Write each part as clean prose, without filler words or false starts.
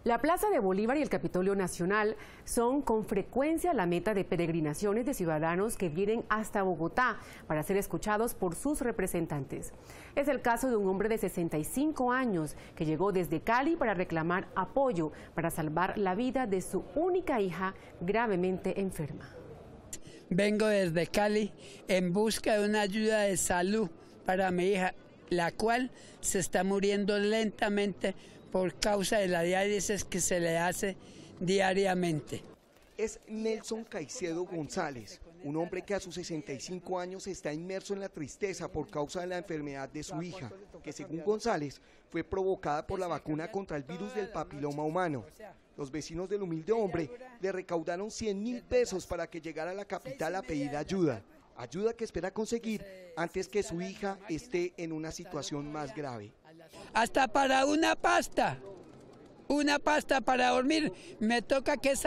La Plaza de Bolívar y el Capitolio Nacional son con frecuencia la meta de peregrinaciones de ciudadanos que vienen hasta Bogotá para ser escuchados por sus representantes. Es el caso de un hombre de 65 años que llegó desde Cali para reclamar apoyo para salvar la vida de su única hija gravemente enferma. Vengo desde Cali en busca de una ayuda de salud para mi hija, la cual se está muriendo lentamente por causa de la diálisis que se le hace diariamente. Es Nelson Caicedo González, un hombre que a sus 65 años está inmerso en la tristeza por causa de la enfermedad de su hija, que según González fue provocada por la vacuna contra el virus del papiloma humano. Los vecinos del humilde hombre le recaudaron 100.000 pesos para que llegara a la capital a pedir ayuda que espera conseguir antes que su hija esté en una situación más grave. Hasta para una pasta para dormir, me toca que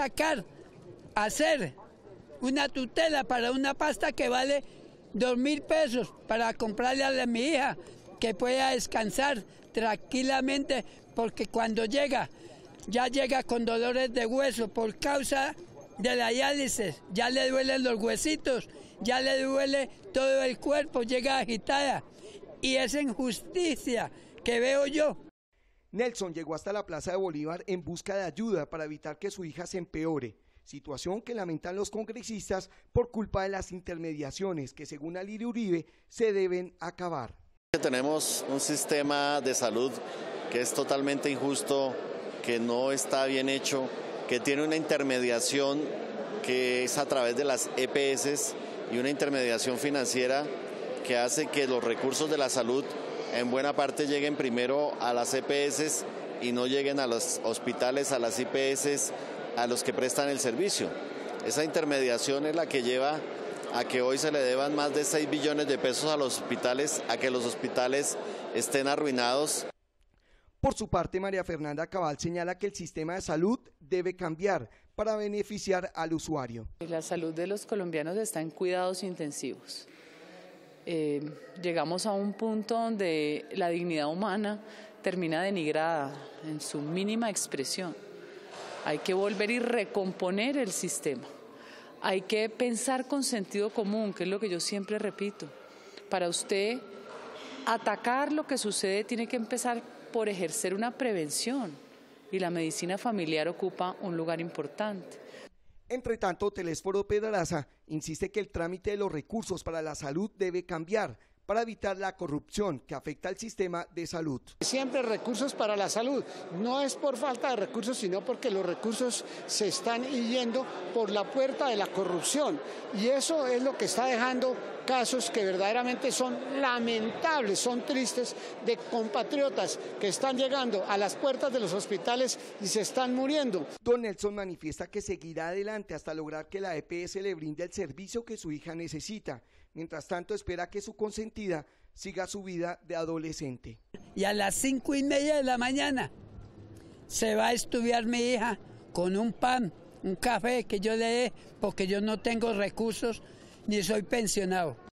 hacer una tutela para una pasta que vale 2.000 pesos para comprarle a mi hija, que pueda descansar tranquilamente, porque cuando ya llega con dolores de hueso por causa de la diálisis, ya le duelen los huesitos, ya le duele todo el cuerpo, llega agitada, y es injusticia que veo yo. Nelson llegó hasta la Plaza de Bolívar en busca de ayuda para evitar que su hija se empeore, situación que lamentan los congresistas por culpa de las intermediaciones que, según Alirio Uribe, se deben acabar. Tenemos un sistema de salud que es totalmente injusto, que no está bien hecho, que tiene una intermediación que es a través de las EPS y una intermediación financiera que hace que los recursos de la salud en buena parte lleguen primero a las EPS y no lleguen a los hospitales, a las IPS, a los que prestan el servicio. Esa intermediación es la que lleva a que hoy se le deban más de 6 billones de pesos a los hospitales, a que los hospitales estén arruinados. Por su parte, María Fernanda Cabal señala que el sistema de salud debe cambiar para beneficiar al usuario. La salud de los colombianos está en cuidados intensivos. Llegamos a un punto donde la dignidad humana termina denigrada en su mínima expresión. Hay que volver y recomponer el sistema. Hay que pensar con sentido común, que es lo que yo siempre repito. Para usted atacar lo que sucede tiene que empezar por ejercer una prevención, y la medicina familiar ocupa un lugar importante. Entre tanto, Telésforo Pedraza insiste que el trámite de los recursos para la salud debe cambiar para evitar la corrupción que afecta al sistema de salud. Siempre recursos para la salud, no es por falta de recursos, sino porque los recursos se están yendo por la puerta de la corrupción, y eso es lo que está dejando casos que verdaderamente son lamentables, son tristes, de compatriotas que están llegando a las puertas de los hospitales y se están muriendo. Don Nelson manifiesta que seguirá adelante hasta lograr que la EPS le brinde el servicio que su hija necesita. Mientras tanto, espera que su consentida siga su vida de adolescente. Y a las 5:30 de la mañana se va a estudiar mi hija con un pan, un café que yo le dé, porque yo no tengo recursos ni soy pensionado.